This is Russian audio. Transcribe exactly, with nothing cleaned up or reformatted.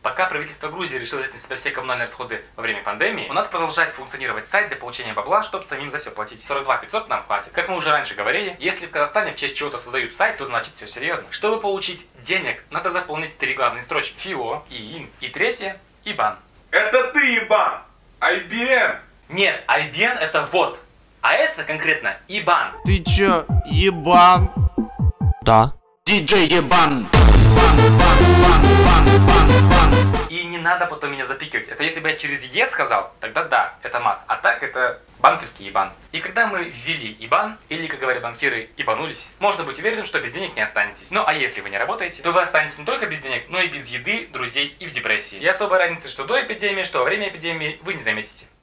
Пока правительство Грузии решило взять на себя все коммунальные расходы во время пандемии, у нас продолжает функционировать сайт для получения бабла, чтобы самим за все платить. сорок два пятьсот нам хватит. Как мы уже раньше говорили, если в Казахстане в честь чего-то создают сайт, то значит все серьезно. Чтобы получить денег, надо заполнить три главные строчки: ФИО, ИИН и третье — ИБАН. Это ты, ебан! ай би эм! Нет, ай би эн это вот, а это конкретно ИБАН. Ты чё, ебан? Да. Диджей ебан! И не надо потом меня запикивать. Это если бы я через Е сказал, тогда да, это мат. А так это банковский ИБАН. И когда мы ввели ИБАН, или, как говорят банкиры, ибанулись, можно быть уверенным, что без денег не останетесь. Ну а если вы не работаете, то вы останетесь не только без денег, но и без еды, друзей и в депрессии. И особой разницы, что до эпидемии, что во время эпидемии, вы не заметите.